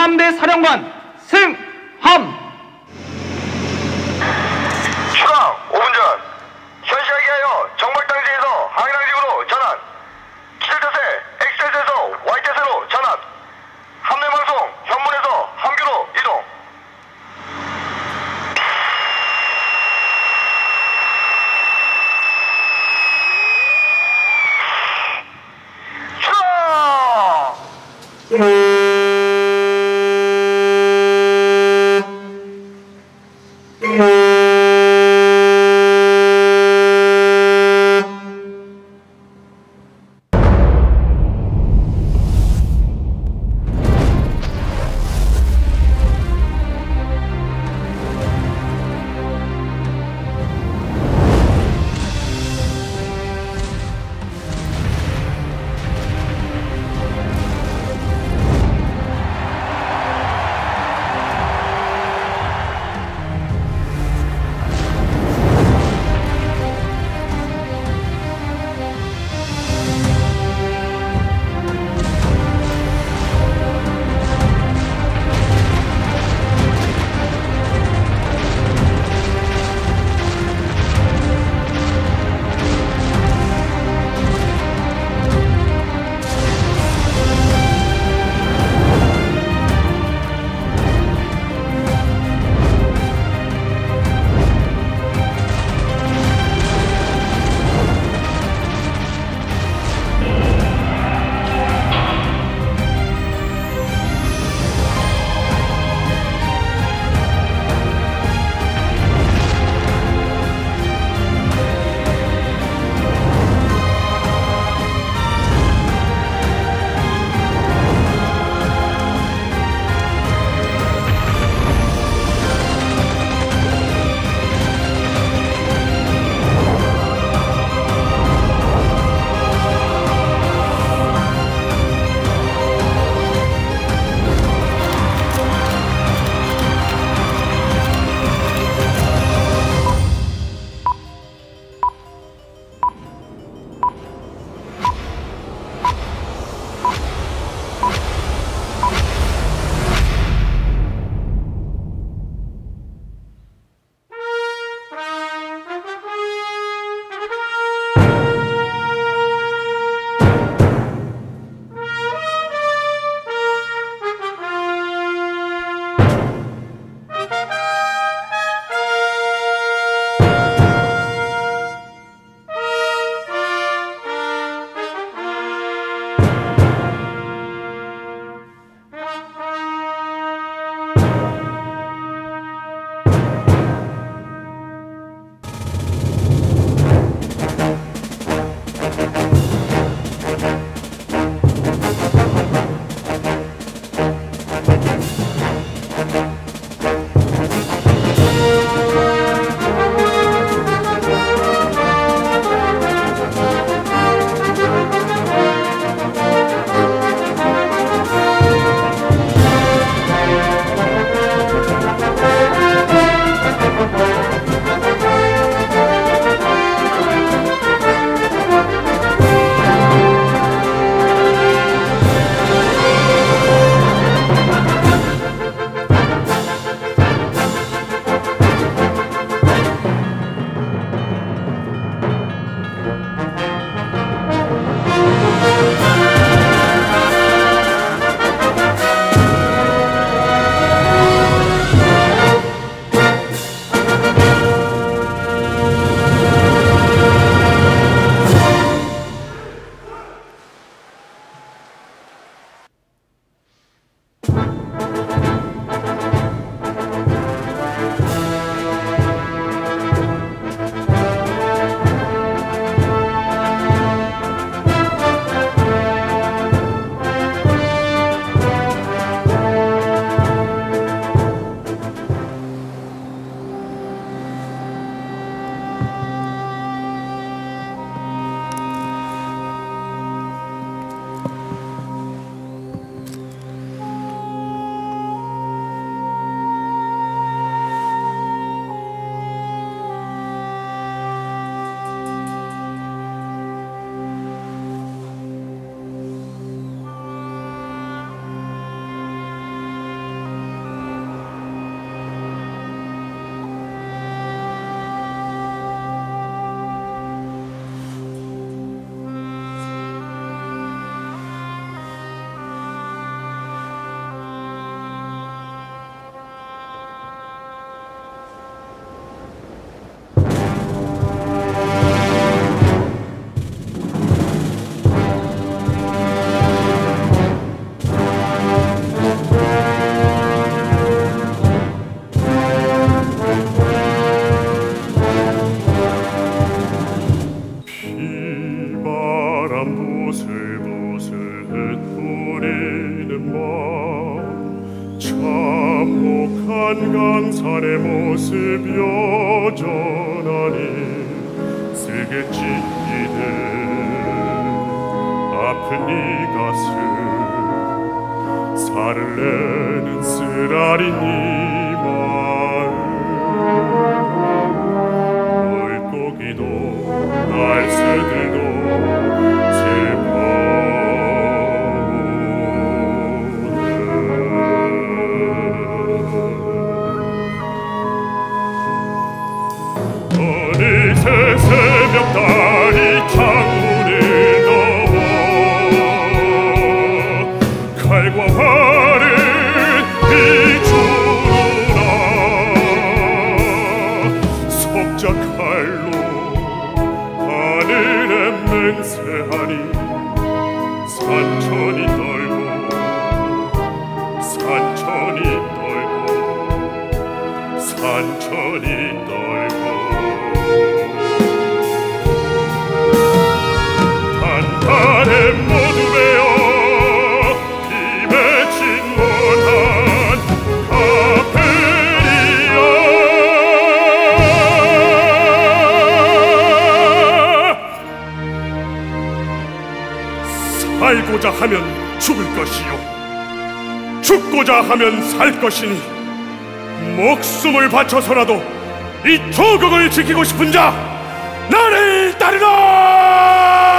항남대 사령관 승함. 추강 5분 전 현시하게 하여 정발당지에서 항해당직으로 전환. 기절태세 X태세에서 Y태세로 전환. 함내방송 현문에서 함교로 이동. 추강! 자네 모습 여전하니 쓰겠지 이대 아픈 네 가슴 살을 내는 쓰라린 네 마음 물고기도 날새들도 어느새 새벽달이 창문을 넘어 칼과 활을 비추노라 속자칼로 하늘에 맹세하니 산천이 떨고 산천이 떨고 산천이 떨고 단단해 모두 베어 비 맺힌 원한 카페리아 살고자 하면 죽을 것이요 죽고자 하면 살 것이니 목숨을 바쳐서라도 이 조국을 지키고 싶은 자 나를 따르라!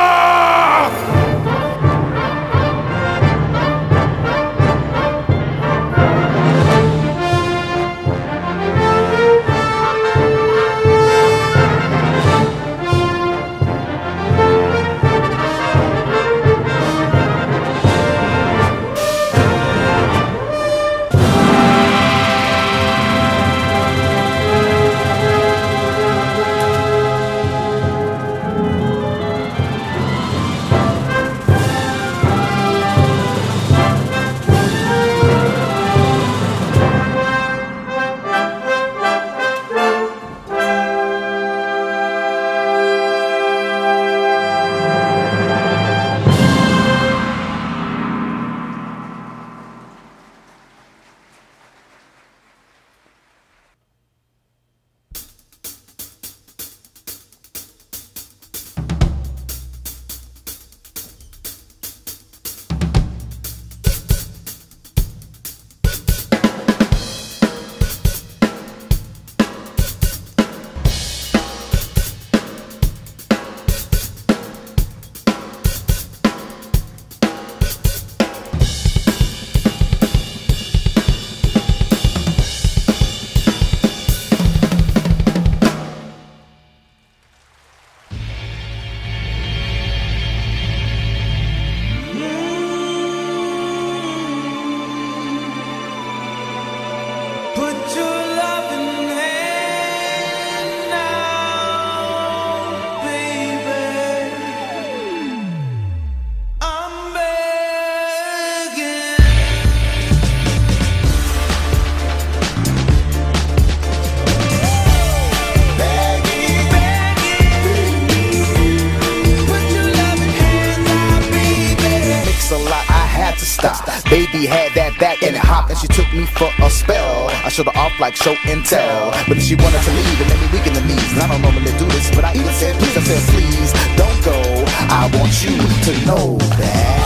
Baby had that back and it hopped and she took me for a spell. I showed her off like show and tell, but then she wanted to leave and made me weak in the knees. And I don't normally do this, but I even said please. I said please don't go. I want you to know that.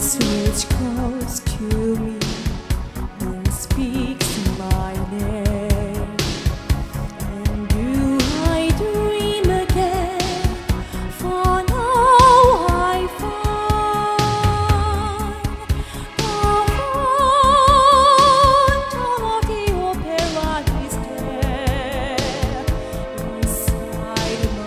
switch close to me and speaks my name. And do I dream again? For now I find the phantom of the opera is there inside my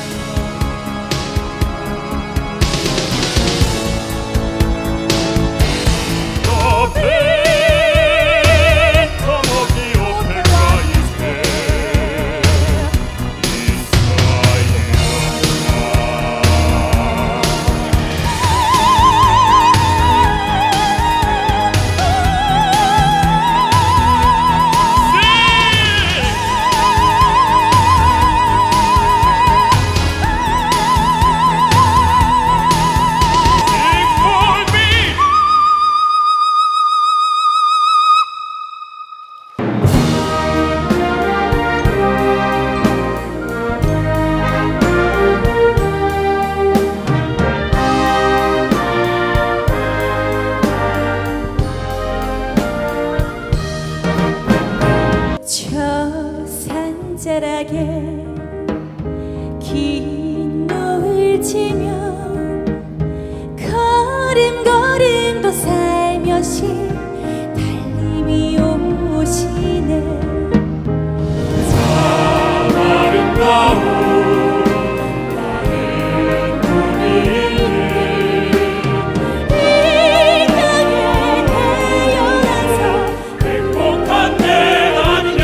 산자락에 긴 노을 지면 걸음걸음도 살며시 달님이 오시네. 참 아름다운 나의 꿈이네. 이 땅에 태어나서 행복한 내 아니냐.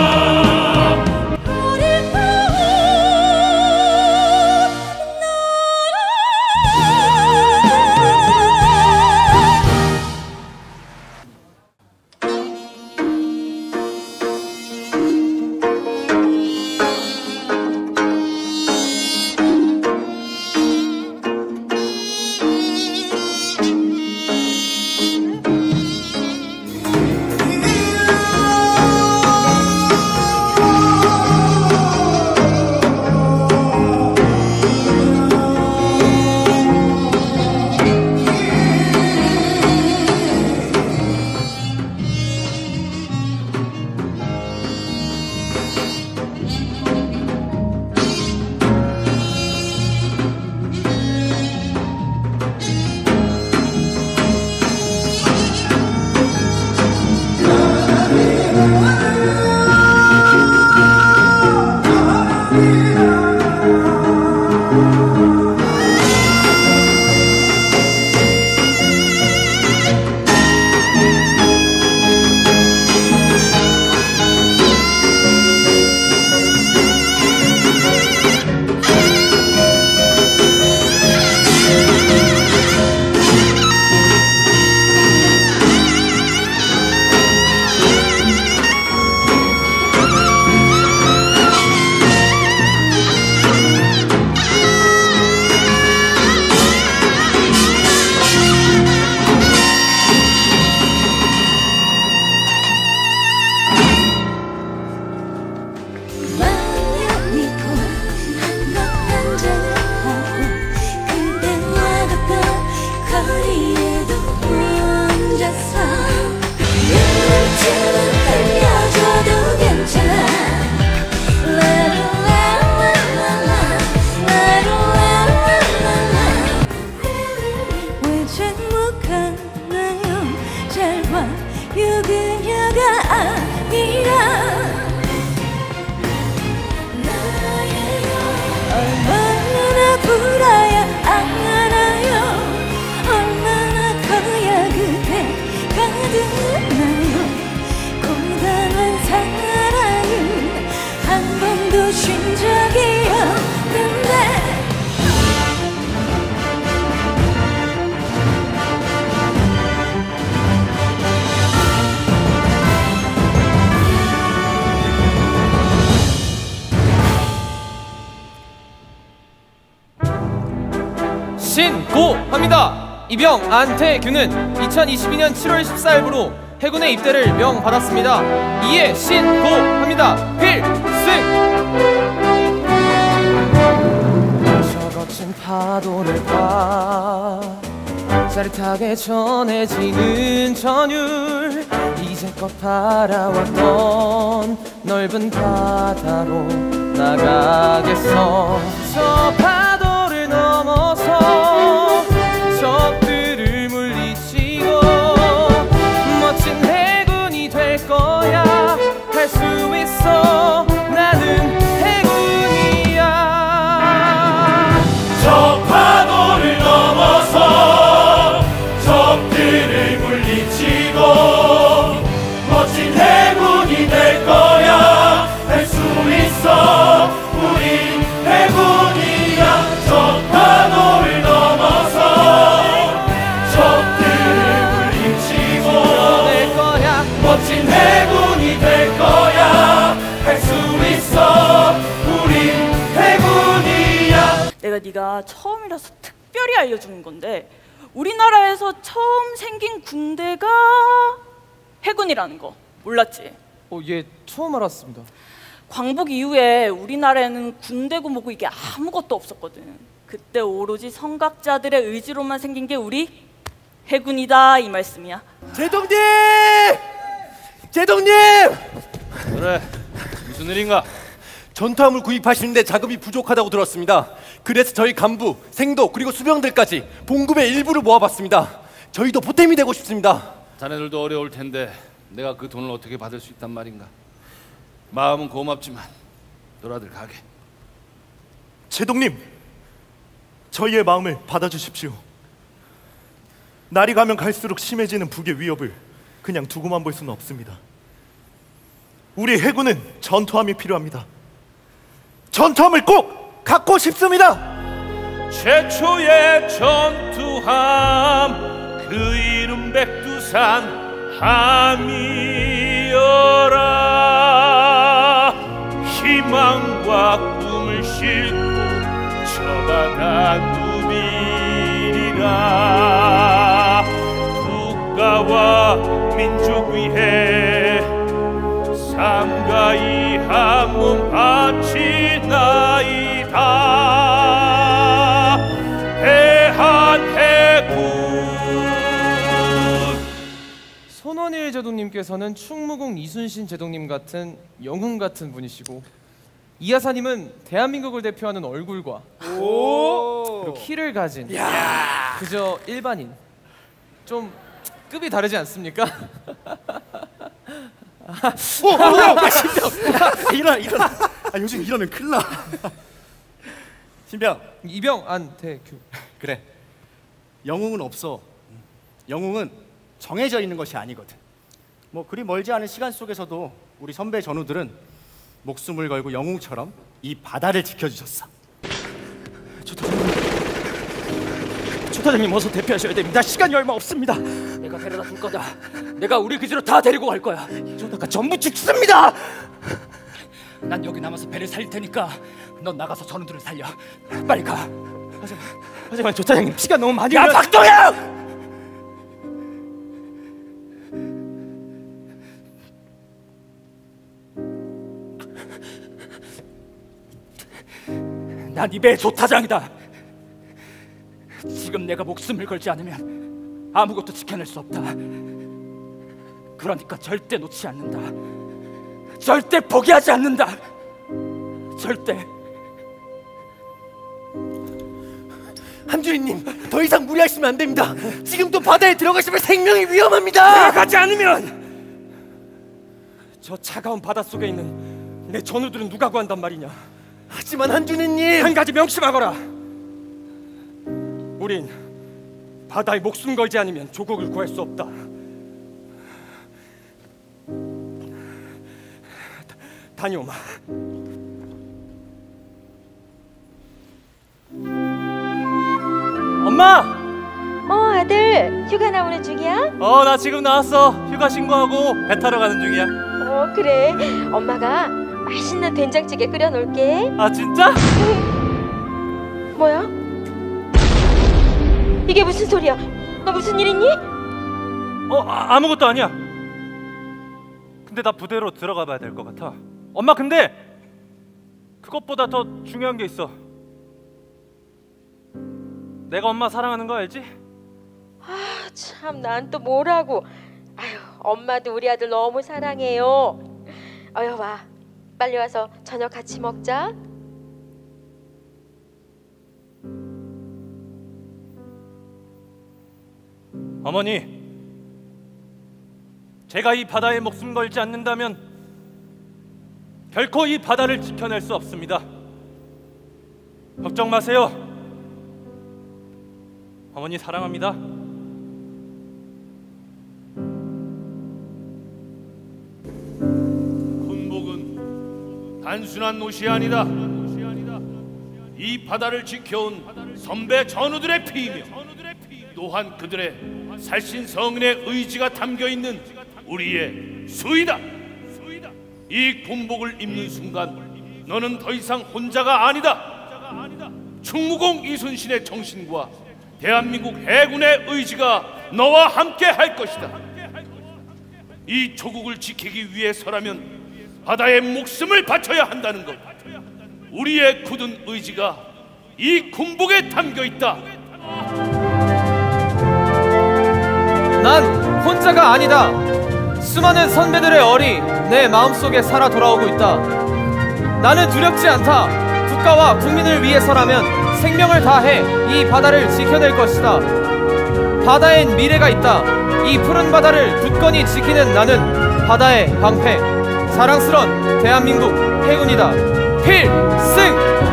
유그녀가 아니라 나예요. 얼마나 불어야 알아요. 얼마나 커야 그대가 듣나요. 고단한 사랑은 한 번도 쉰 적이 없는데 신고합니다. 이병 안태규는 2022년 7월 14일부로 해군에 입대를 명받았습니다. 이에 신고합니다. 필승! 저 거친 파도를 봐 짜릿하게 전해지는 전율 이제껏 바라왔던 넓은 바다로 나가겠어. 저 파도를 넘어서 적들을 물리치고 멋진 해군이 될 거야. 할 수 있어. 나는 해군이야. 저 파도를 넘어서 적들을 물리치고 멋진 해군이 될 거야. 할 수 있어. 우린 해군이야. 저 파도를 넘어서 적들을 물리치고 될 거야. 멋진 해군이 될 거야. 할 수 있어. 우린 해군이야. 내가 네가 처음이라서 특별히 알려주는 건데, 우리나라에서 처음 생긴 군대가 해군이라는 거 몰랐지? 예, 처음 알았습니다. 광복 이후에 우리나라에는 군대고 뭐고 이게 아무것도 없었거든. 그때 오로지 성각자들의 의지로만 생긴 게 우리 해군이다, 이 말씀이야. 제동님! 제동님! 그래, 무슨 일인가? 전투함을 구입하시는데 자금이 부족하다고 들었습니다. 그래서 저희 간부, 생도 그리고 수병들까지 봉급의 일부를 모아봤습니다. 저희도 보탬이 되고 싶습니다. 자네들도 어려울 텐데 내가 그 돈을 어떻게 받을 수 있단 말인가? 마음은 고맙지만 너라들 가게. 제동님, 저희의 마음을 받아주십시오. 날이 가면 갈수록 심해지는 북의 위협을 그냥 두고만 볼 수는 없습니다. 우리 해군은 전투함이 필요합니다. 전투함을 꼭 갖고 싶습니다. 최초의 전투함 그 이름 백두산 함이여라. 희망과 꿈을 싣고 저 바다 누비리라. 국가와 민족 위해 삼가이 한 몸 바치나이다. 대한해군. 손원일 제독님께서는 충무공 이순신 제독님 같은 영웅 같은 분이시고, 이하사님은 대한민국을 대표하는 얼굴과 그리고 키를 가진 그저 일반인. 좀 급이 다르지 않습니까? 신병! 일어나. 요즘 이러면 큰일 나. 신병, 이병 안태규. 그래, 영웅은 없어. 영웅은 정해져 있는 것이 아니거든. 뭐 그리 멀지 않은 시간 속에서도 우리 선배 전우들은 목숨을 걸고 영웅처럼 이 바다를 지켜주셨어. 초타장님 어서 대피하셔야 됩니다. 시간이 얼마 없습니다. 내가 데려다 줄 거다. 내가 우리 기지로 다 데리고 갈 거야. 저다가 전부 죽습니다. 난 여기 남아서 배를 살릴 테니까 넌 나가서 전우들을 살려. 빨리 가. 하지만 조차장님 피가 너무 많이 흘러. 야 박동영! 난 이 배의 조타장이다. 지금 내가 목숨을 걸지 않으면 아무것도 지켜낼 수 없다. 그러니까 절대 놓지 않는다. 절대 포기하지 않는다. 절대. 한주인님, 더 이상 무리하시면 안 됩니다. 지금 또 바다에 들어가시면 생명이 위험합니다. 들어가지 않으면 저 차가운 바닷속에 있는 내 전우들은 누가 구한단 말이냐. 하지만 한주인님, 한 가지 명심하거라. 우린 바다에 목숨 걸지 않으면 조국을 구할 수 없다. 다녀오마. 엄마! 아들, 휴가 나오는 중이야? 나 지금 나왔어. 휴가 신고하고 배 타러 가는 중이야. 그래. 엄마가 맛있는 된장찌개 끓여놓을게. 아 진짜? 뭐야? 이게 무슨 소리야? 너 무슨 일 있니? 아무것도 아니야. 근데 나 부대로 들어가 봐야 될 것 같아. 엄마, 근데 그것보다 더 중요한 게 있어. 내가 엄마 사랑하는 거 알지? 참, 난 또 뭐라고. 아유, 엄마도 우리 아들 너무 사랑해요. 와, 빨리 와서 저녁 같이 먹자. 어머니, 제가 이 바다에 목숨 걸지 않는다면 결코 이 바다를 지켜낼 수 없습니다. 걱정 마세요. 어머니 사랑합니다. 군복은 단순한 옷이 아니다. 이 바다를 지켜온 선배 전우들의 피이며 또한 그들의 살신성인의 의지가 담겨있는 우리의 수이다. 이 군복을 입는 순간 너는 더 이상 혼자가 아니다. 충무공 이순신의 정신과 대한민국 해군의 의지가 너와 함께 할 것이다. 이 조국을 지키기 위해서라면 바다에 목숨을 바쳐야 한다는 것, 우리의 굳은 의지가 이 군복에 담겨있다. 난 혼자가 아니다. 수많은 선배들의 얼이 내 마음속에 살아 돌아오고 있다. 나는 두렵지 않다. 국가와 국민을 위해서라면 생명을 다해 이 바다를 지켜낼 것이다. 바다엔 미래가 있다. 이 푸른 바다를 굳건히 지키는 나는 바다의 방패, 자랑스런 대한민국 해군이다. 필승!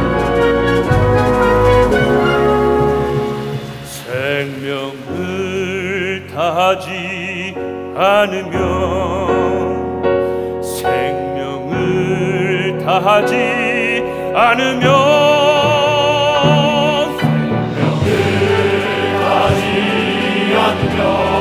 생명을 다하지 않으면, 생명을 다하지 않으면, 생명을 다하지 않으면